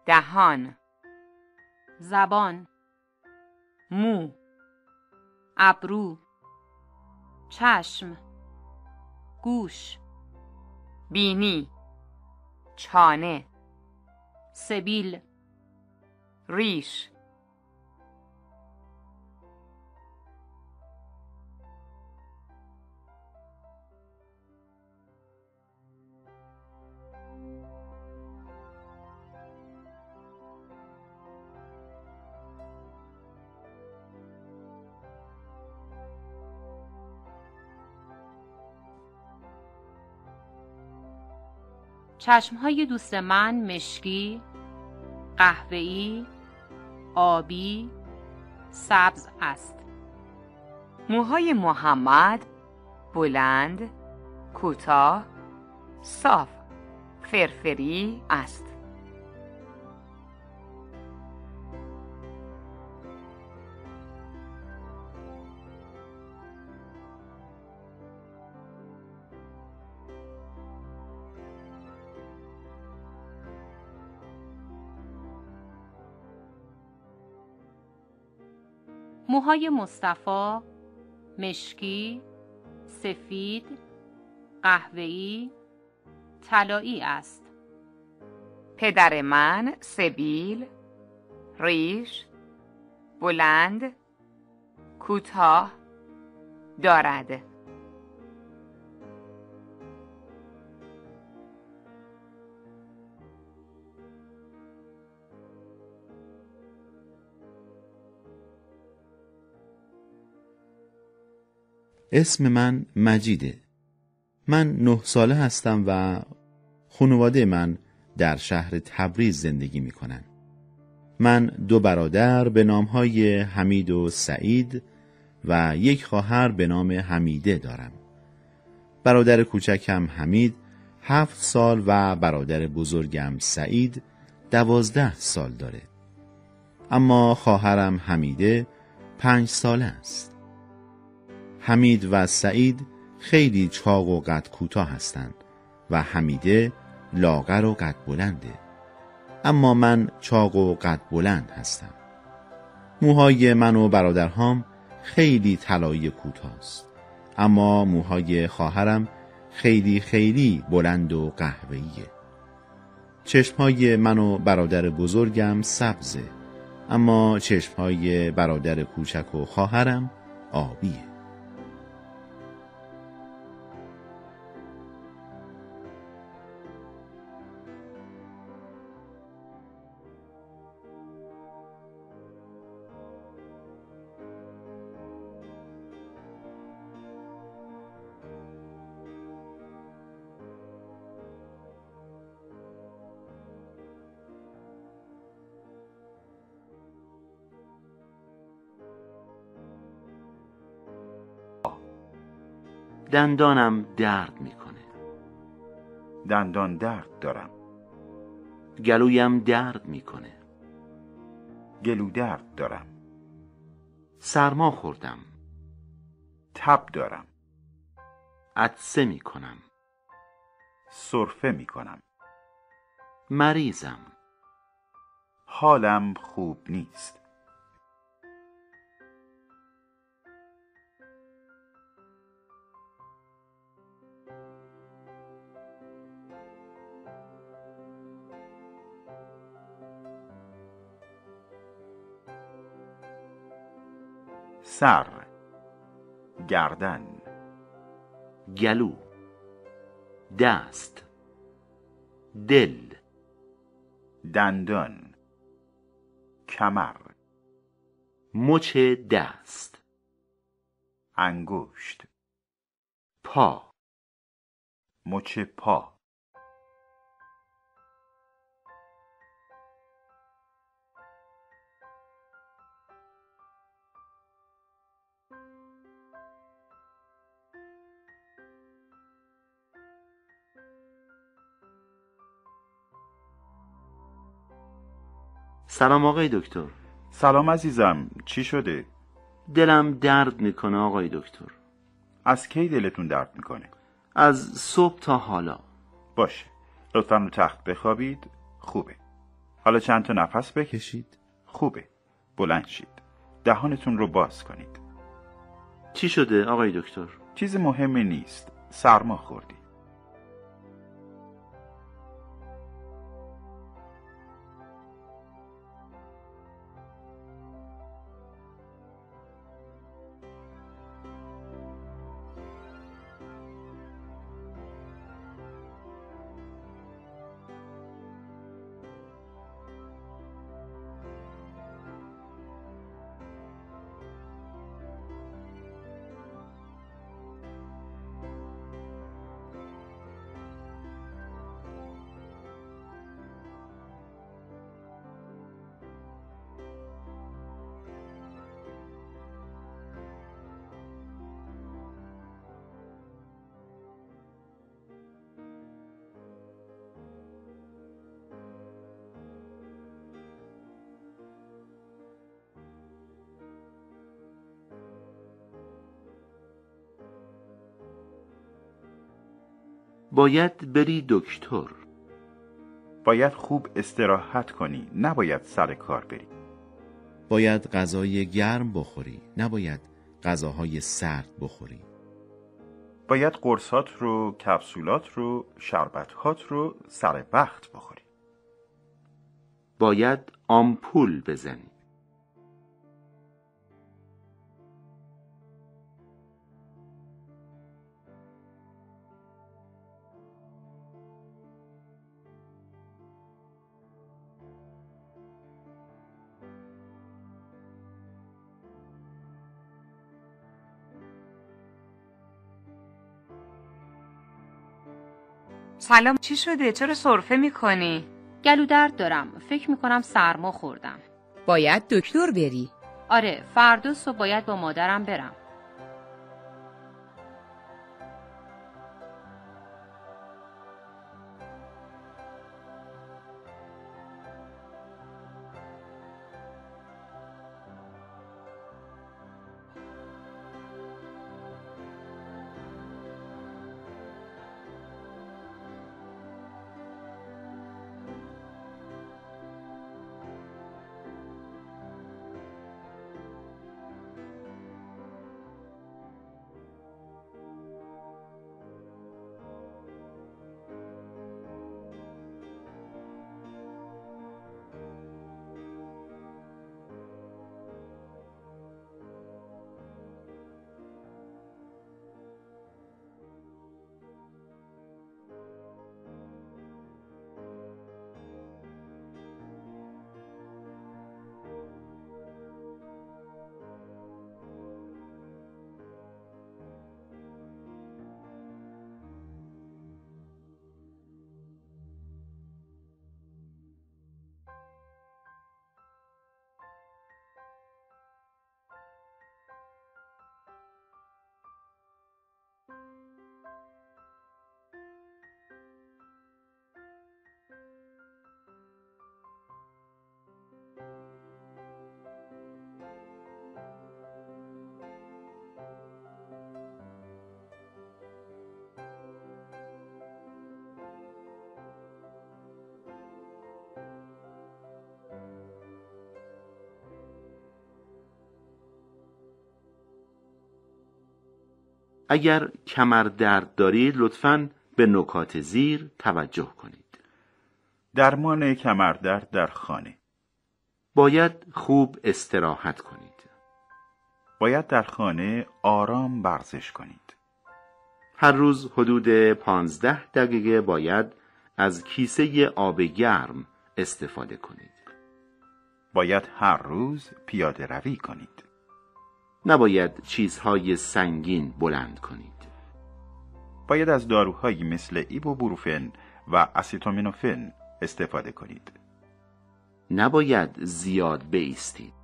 دهان، زبان، مو، ابرو، چشم، گوش، بینی، چانه، سبیل، ریش، چشمهای دوست من مشکی، قهوه‌ای، آبی، سبز است. موهای محمد بلند، کوتاه، صاف، فرفری است. موهای مصطفی مشکی، سفید، قهوه‌ای، طلایی است. پدر من سبیل، ریش، بلند، کوتاه دارد. اسم من مجیده. من 9 ساله هستم و خانواده من در شهر تبریز زندگی می کنن. من 2 برادر به نامهای حمید و سعید و 1 خواهر به نام حمیده دارم. برادر کوچکم حمید 7 سال و برادر بزرگم سعید 12 سال داره. اما خواهرم حمیده 5 ساله است. حمید و سعید خیلی چاق و قد کوتاه هستند و حمیده لاغر و قد بلنده. اما من چاق و قد بلند هستم. موهای من و برادرهام خیلی طلایی کوتاه است. اما موهای خواهرم خیلی بلند و قهوه‌ایه. چشمهای من و برادر بزرگم سبزه. اما چشمهای برادر کوچک و خواهرم آبیه. دندانم درد میکنه. دندان درد دارم. گلویم درد میکنه. گلو درد دارم. سرما خوردم. تب دارم. عطسه میکنم. سرفه میکنم. مریضم. حالم خوب نیست. سر، گردن، گلو، دست، دل، دندان، کمر، مچ دست، انگشت، پا، مچ پا. سلام آقای دکتر. سلام عزیزم، چی شده؟ دلم درد میکنه آقای دکتر. از کی دلتون درد میکنه؟ از صبح تا حالا. باشه، لطفاً رو تخت بخوابید. خوبه. حالا چند تا نفس بکشید. کشید. خوبه. بلند شید. دهانتون رو باز کنید. چی شده آقای دکتر؟ چیز مهمی نیست. سرما خوردی. باید بری دکتر. باید خوب استراحت کنی. نباید سر کار بری. باید غذای گرم بخوری، نباید غذاهای سرد بخوری. باید قرصات رو، کپسولات رو، شربتهات رو سر وقت بخوری. باید آمپول بزنی. سلام، چی شده؟ چرا سرفه میکنی؟ گلو درد دارم. فکر میکنم سرما خوردم. باید دکتر بری. آره، فردا صبح باید با مادرم برم. اگر کمر درد دارید لطفاً به نکات زیر توجه کنید. درمان کمردرد در خانه. باید خوب استراحت کنید. باید در خانه آرام ورزش کنید. هر روز حدود 15 دقیقه باید از کیسه آب گرم استفاده کنید. باید هر روز پیاده روی کنید. نباید چیزهای سنگین بلند کنید. باید از داروهایی مثل ایبوپروفن و اسیتامینوفن استفاده کنید. نباید زیاد بایستید.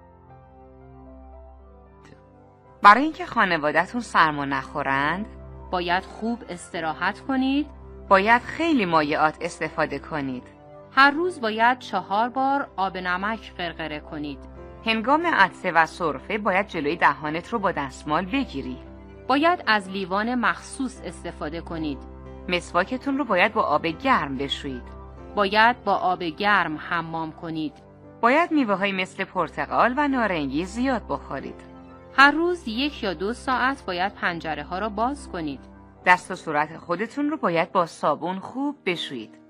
برای اینکه خانواده‌تون سرما نخورند باید خوب استراحت کنید. باید خیلی مایعات استفاده کنید. هر روز باید 4 بار آب نمک غرغره کنید. هنگام عطسه و سرفه باید جلوی دهانت رو با دستمال بگیری. باید از لیوان مخصوص استفاده کنید. مسواکتون رو باید با آب گرم بشویید. باید با آب گرم حمام کنید. باید میوه‌های مثل پرتقال و نارنگی زیاد بخورید. هر روز 1 یا 2 ساعت باید پنجره ها را باز کنید. دست و صورت خودتون رو باید با صابون خوب بشویید.